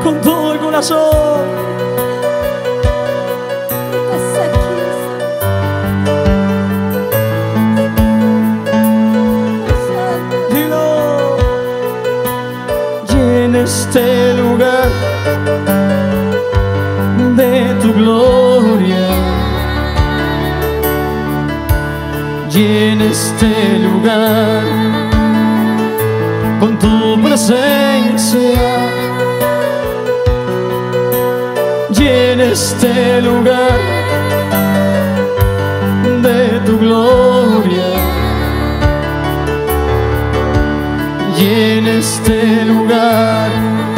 con todo el corazón. Dilo. Llena este lugar de tu gloria. Llena este lugar con tu presencia. Llena este lugar de tu gloria. Llena este lugar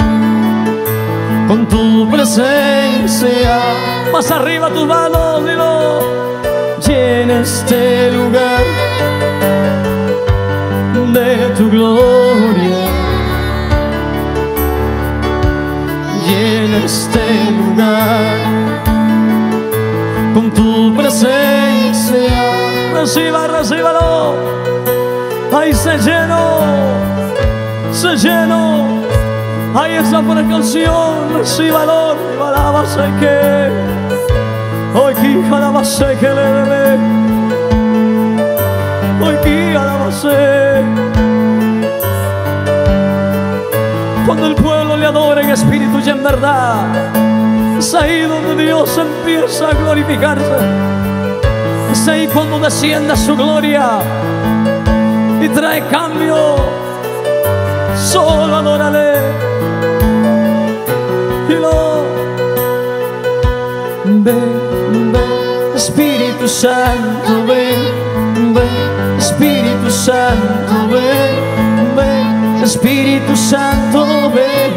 con tu presencia. Más arriba tus manos, dilo. Llena este lugar de tu gloria. Llena este lugar con tu presencia. Recíbalo. Ahí se llenó. Ahí está por la canción. Recíbalo. Alábase que hoy que alábase que le debe. Hoy que alábase. Cuando el pueblo le adora en espíritu y en verdad, es ahí donde Dios empieza a glorificarse. Es ahí cuando desciende su gloria y trae cambio. Solo adórale. Ven, Espíritu Santo, ven, Espíritu Santo, ven, Espíritu Santo, ven,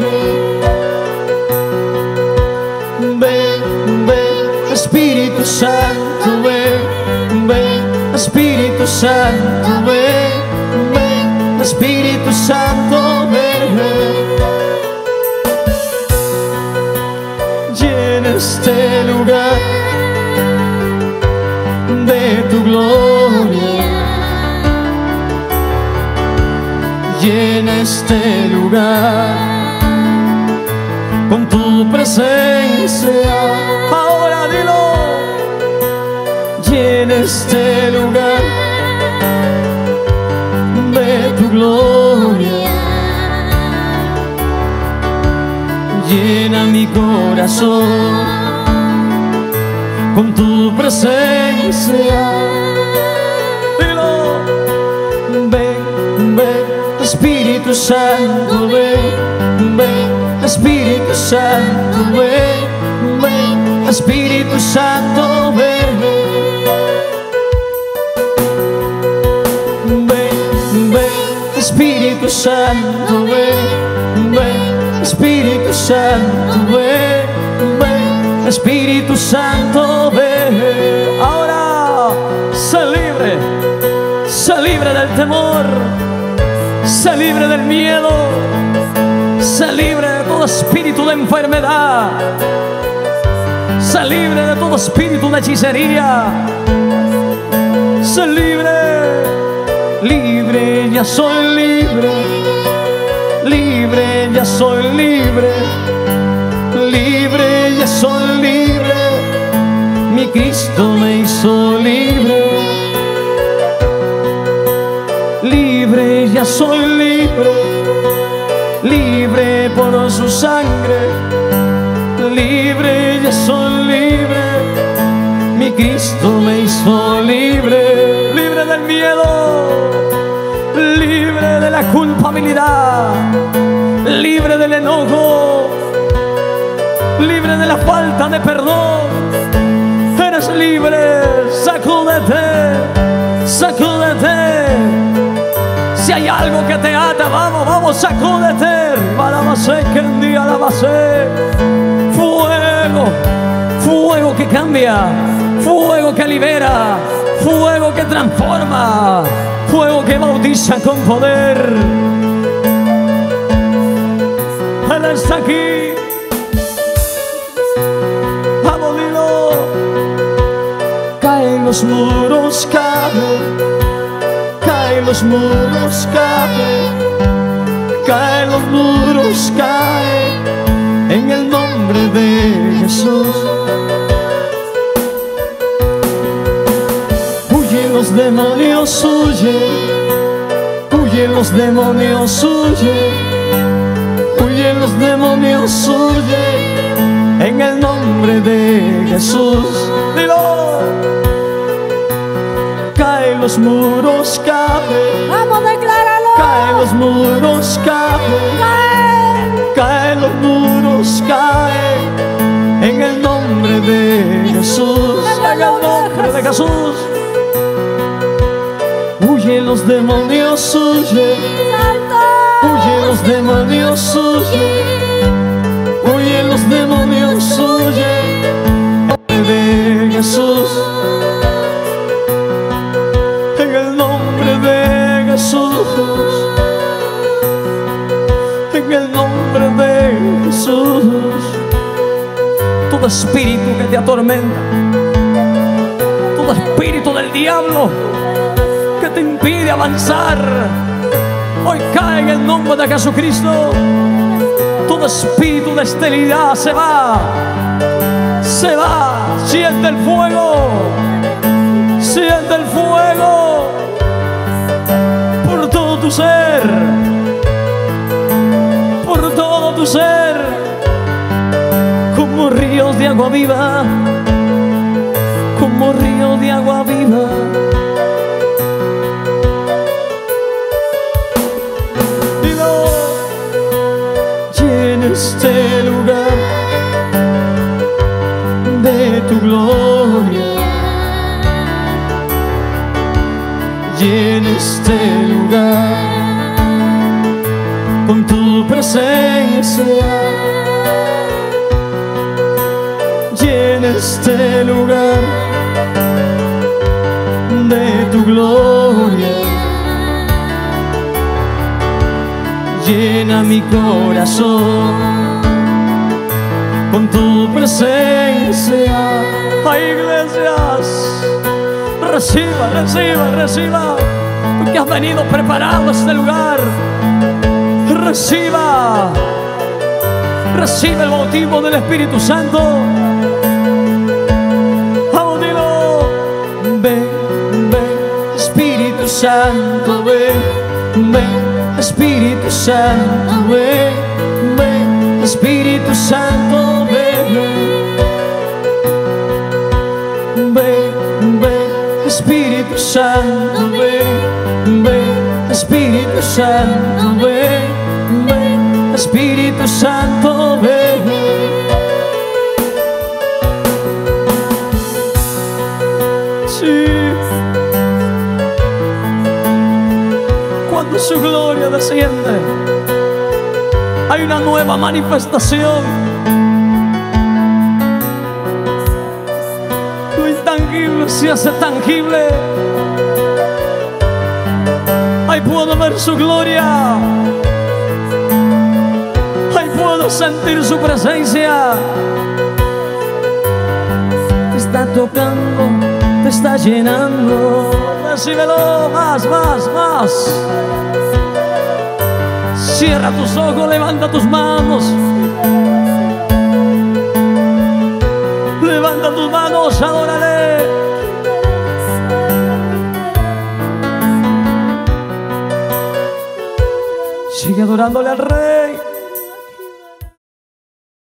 Espíritu Santo, ven, Espíritu Santo, ven, Espíritu Santo, ven. Llena este lugar de tu gloria. Llena este lugar con tu presencia. Ahora dilo. Llena este lugar de tu gloria. Llena mi corazón con tu presencia. Dilo. Ven, Espíritu Santo, ven, Espíritu Santo, ven, Espíritu Santo, ven, Espíritu Santo, ven, Espíritu Santo, ven, Espíritu Santo, ven. Ahora, sé libre del temor, sé libre del miedo, sé libre de todo espíritu de enfermedad, sé libre de todo espíritu de hechicería, sé libre, ya soy libre, ya soy libre, ya soy libre, mi Cristo me hizo libre, ya soy libre por su sangre, ya soy libre, mi Cristo me hizo libre del miedo, libre de la culpabilidad, libre del enojo, libre de la falta de perdón. Eres libre, sacúdete. Si hay algo que te ata, vamos, sacúdete. Alabase, que un día alabase. Fuego que cambia, fuego que libera, fuego que transforma, fuego que bautiza con poder. Él está aquí. Vamos, dilo. Caen los muros, caen los muros, caen los muros, caen en Huyen los demonios, huyen. Huyen los demonios, huyen. En el nombre de Jesús. Dilo. Caen los muros, caen. Vamos, decláralo. Caen los muros, caen. Caen los muros, caen. En el nombre de Jesús. En el nombre de Jesús. Huyen los demonios, huyen. Huyen los demonios, huyen. Huyen los demonios, huyen. En el nombre de Jesús. En el nombre de Jesús. En el nombre de Jesús. Todo espíritu que te atormenta, todo espíritu del diablo que te impide avanzar, hoy cae en el nombre de Jesucristo. Todo espíritu de esterilidad se va, se va. Siente el fuego, siente el fuego por todo tu ser, por todo tu ser, como ríos de agua viva, como ríos de agua viva. Este lugar de tu gloria, llena este lugar con tu presencia, llena este lugar de tu gloria. Llena mi corazón con tu presencia. Ay, iglesias, reciba, reciba, reciba. Tú que has venido preparando este lugar, reciba. Recibe el bautismo del Espíritu Santo. Vamos, dilo. Ven, ven, Espíritu Santo, ven, ven. Espíritu Santo, ven, ven, Espíritu Santo, ven, ven, ven, Espíritu Santo, ven, ven, Espíritu Santo, ven, ven, Espíritu Santo, ven. Sí. Cuando su gloria desciende, hay una nueva manifestación. Lo intangible se hace tangible. Ahí puedo ver su gloria. Ahí puedo sentir su presencia. Te está tocando, te está llenando. Recíbelo, más, más, más. Cierra tus ojos, levanta tus manos. Levanta tus manos, adórale. Sigue adorándole al Rey.